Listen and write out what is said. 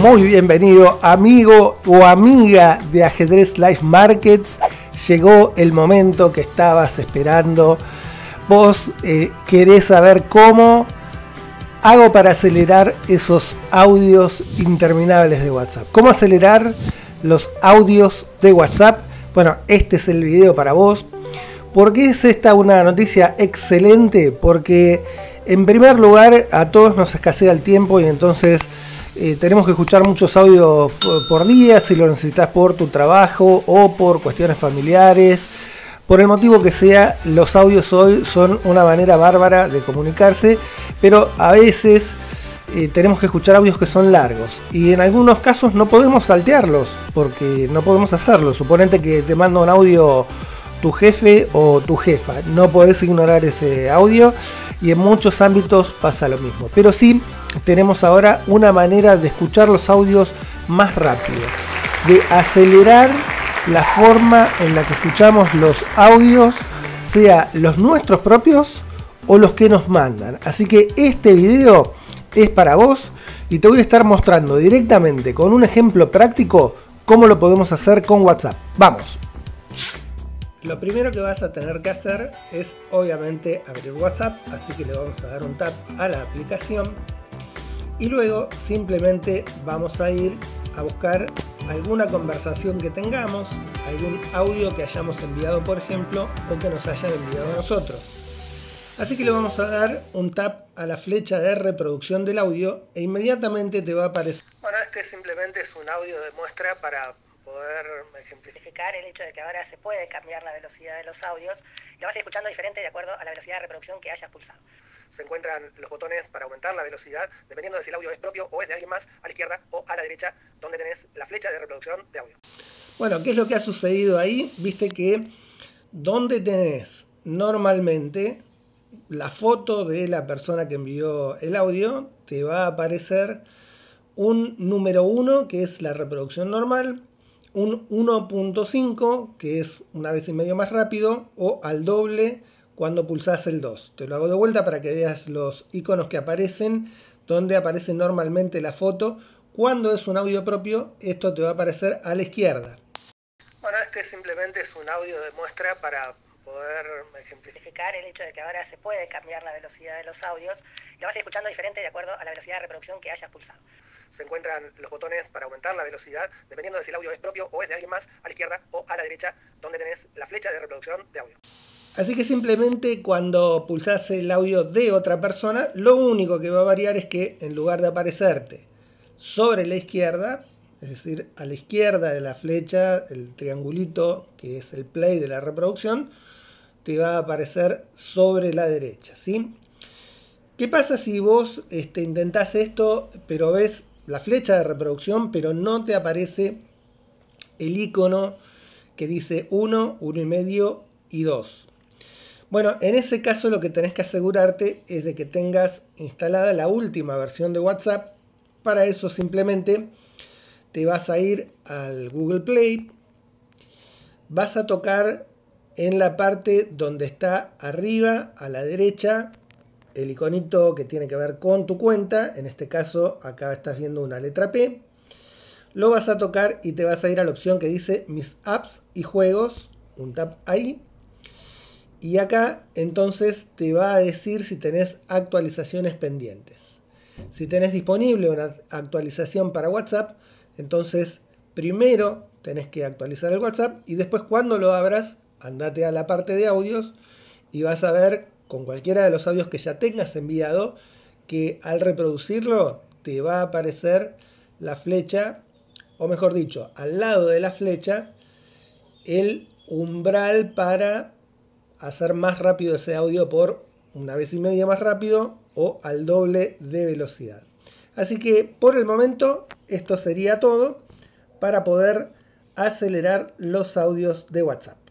Muy bienvenido, amigo o amiga de Ajedrez Live Markets. Llegó el momento que estabas esperando. Vos querés saber cómo hago para acelerar esos audios interminables de WhatsApp. ¿Cómo acelerar los audios de WhatsApp? Bueno, este es el video para vos. ¿Por qué es esta una noticia excelente? Porque en primer lugar a todos nos escasea el tiempo y entonces tenemos que escuchar muchos audios por día si lo necesitas por tu trabajo o por cuestiones familiares. Por el motivo que sea, los audios hoy son una manera bárbara de comunicarse, pero a veces tenemos que escuchar audios que son largos y en algunos casos no podemos saltearlos porque no podemos hacerlo. Suponete que te manda un audio tu jefe o tu jefa, no podés ignorar ese audio y en muchos ámbitos pasa lo mismo. Pero sí tenemos ahora una manera de escuchar los audios más rápido, de acelerar la forma en la que escuchamos los audios, sea los nuestros propios o los que nos mandan. Así que este video es para vos y te voy a estar mostrando directamente con un ejemplo práctico cómo lo podemos hacer con WhatsApp. ¡Vamos! Lo primero que vas a tener que hacer es obviamente abrir WhatsApp, así que le vamos a dar un tap a la aplicación y luego simplemente vamos a ir a buscar alguna conversación que tengamos, algún audio que hayamos enviado por ejemplo o que nos hayan enviado a nosotros. Así que le vamos a dar un tap a la flecha de reproducción del audio e inmediatamente te va a aparecer. Bueno, este simplemente es un audio de muestra para poder ejemplificar el hecho de que ahora se puede cambiar la velocidad de los audios y lo vas a ir escuchando diferente de acuerdo a la velocidad de reproducción que hayas pulsado. Se encuentran los botones para aumentar la velocidad dependiendo de si el audio es propio o es de alguien más, a la izquierda o a la derecha, donde tenés la flecha de reproducción de audio. Bueno, ¿qué es lo que ha sucedido ahí? Viste que donde tenés normalmente la foto de la persona que envió el audio, te va a aparecer un número 1 que es la reproducción normal, un 1.5 que es una vez y medio más rápido o al doble cuando pulsás el 2. Te lo hago de vuelta para que veas los iconos que aparecen, donde aparece normalmente la foto. Cuando es un audio propio, esto te va a aparecer a la izquierda. Bueno, este simplemente es un audio de muestra para poder ejemplificar el hecho de que ahora se puede cambiar la velocidad de los audios y lo vas a ir escuchando diferente de acuerdo a la velocidad de reproducción que hayas pulsado. Se encuentran los botones para aumentar la velocidad dependiendo de si el audio es propio o es de alguien más, a la izquierda o a la derecha, donde tenés la flecha de reproducción de audio. Así que simplemente cuando pulsás el audio de otra persona, lo único que va a variar es que en lugar de aparecerte sobre la izquierda, es decir, a la izquierda de la flecha, el triangulito que es el play de la reproducción, te va a aparecer sobre la derecha, ¿sí? ¿Qué pasa si vos intentás esto, pero ves la flecha de reproducción, pero no te aparece el icono que dice 1, 1,5 y 2? Bueno, en ese caso lo que tenés que asegurarte es de que tengas instalada la última versión de WhatsApp. Para eso simplemente te vas a ir al Google Play, vas a tocar en la parte donde está arriba a la derecha el iconito que tiene que ver con tu cuenta. En este caso acá estás viendo una letra P. Lo vas a tocar y te vas a ir a la opción que dice Mis apps y juegos, un tap ahí. Y acá entonces te va a decir si tenés actualizaciones pendientes. Si tenés disponible una actualización para WhatsApp, entonces primero tenés que actualizar el WhatsApp y después cuando lo abras, andate a la parte de audios y vas a ver con cualquiera de los audios que ya tengas enviado que al reproducirlo te va a aparecer la flecha, o mejor dicho, al lado de la flecha, el umbral para hacer más rápido ese audio por una vez y media más rápido o al doble de velocidad. Así que por el momento esto sería todo para poder acelerar los audios de WhatsApp.